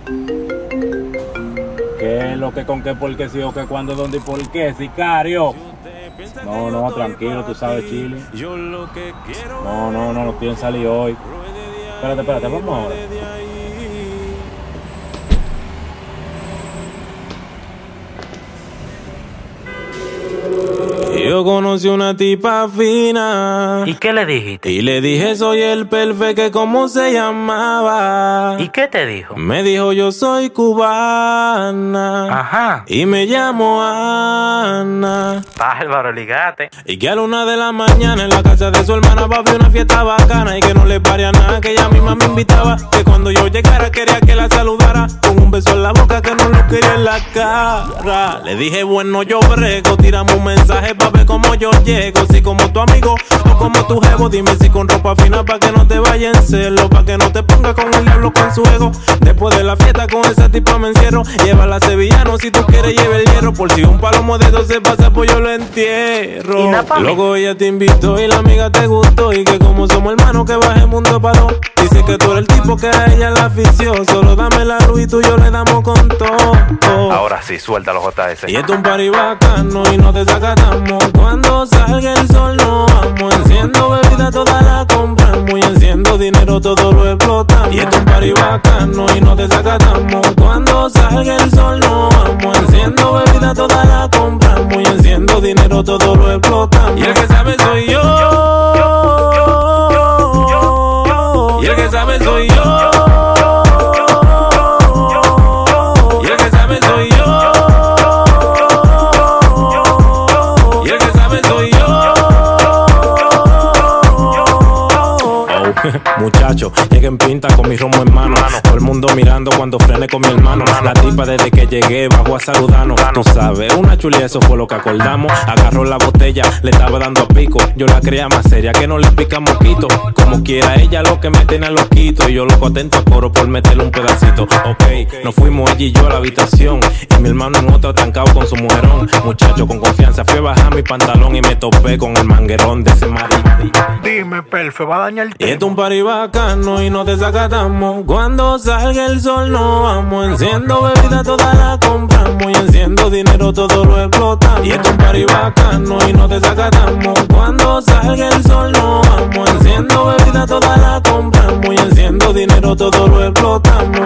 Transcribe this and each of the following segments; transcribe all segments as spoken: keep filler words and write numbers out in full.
¿Qué es lo que con qué, por qué, sí o qué, cuándo, dónde y por qué, sicario? No, no, tranquilo, tú sabes, Chile. No, no, no, no quieren salir hoy. Espérate, espérate, vamos ahora. Yo conocí una tipa fina. ¿Y qué le dijiste? Y le dije soy el perfecto, que cómo se llamaba. ¿Y qué te dijo? Me dijo yo soy cubana. Ajá. Y me llamo Ana. Bárbaro, ligate. Y que a la una de la mañana en la casa de su hermana va a haber una fiesta bacana. Y que no le pare a nada, que ella misma me invitaba. Que cuando yo llegara quería que la saludara con un beso en la boca, que no lo quería en la cara. Le dije bueno yo brego, tiramos un mensaje pa' ver cómo yo llego. Si como tu amigo o como tu jevo, dime si con ropa fina pa' que no te vaya en celo, pa' que no te pongas con el diablo con su ego. Después de la fiesta con esa tipa me encierro. Llévala a sevillano, si tú quieres lleva el hierro. Por si un palomo de dos se pasa pues yo lo entierro. Luego ella te invitó y la amiga te gustó. Y que como somos hermanos que baje mundo pa' dos. Dice que tú eres el tipo que a ella la afició. Solo dame la luz y tú y yo le damos con todo. Ahora sí, suéltalo, J S. Y esto es un party bacano y no te desacatamos. Cuando salga el sol no vamos. Enciendo bebida toda la compramos. Y enciendo dinero todo lo explotamos. Y esto es un party bacano y no te desacatamos. Cuando salga el sol no vamos. Enciendo bebida toda la compramos. Y enciendo dinero todo lo explotamos. Y el que sabe soy yo. Y el que sabe soy yo. Y el que sabe soy yo. Y el que sabe soy yo. Oh, muchacho, lleguen pinta con mi romo en mano. Todo el mundo mirando cuando frene con mi hermano. La tipa desde que llegué bajó a saludarnos. Tú sabes, una chulía, eso fue lo que acordamos. Agarró la botella, le estaba dando a pico. Yo la creía más seria, que no le pica moquito. Como quiera, ella lo que me tiene loquito. Y yo loco atento a coro por meterle un pedacito. Ok, nos fuimos ella y yo a la habitación. Y mi hermano en otro trancado con su mujerón. Muchacho, con confianza fui a bajar mi pantalón. Y me topé con el manguerón de ese marido. Dime, perfe, va a dañar el Y esto es un party bacano y no te desacatamos. Cuando salga el sol no vamos. Enciendo bebida toda la compramos. Y enciendo dinero todo lo explotamos. Y esto es un party bacano y no te desacatamos. Cuando salga el sol no vamos. Enciendo bebida toda la compramos. Y enciendo dinero todo lo explotamos.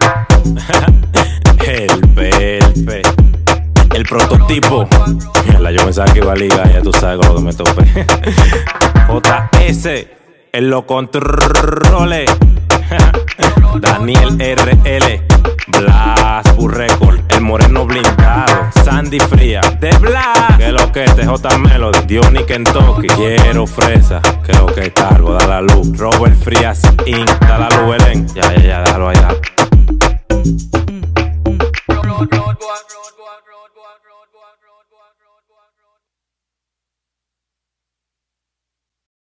El perfe, el prototipo. Mira, yo pensaba que iba a ligar, ya tú sabes con lo que me topé. J S, en los controles. Daniel R L, Blas Burrecord, el moreno blindado, Sandy Fría, de Blas, que lo que este J Melody, Diony Kentucky, quiero fresa, que lo que es Calvo, da la luz, Robert Frías Inc, da la luz Belén, ya, ya, ya, déjalo ahí, déjalo.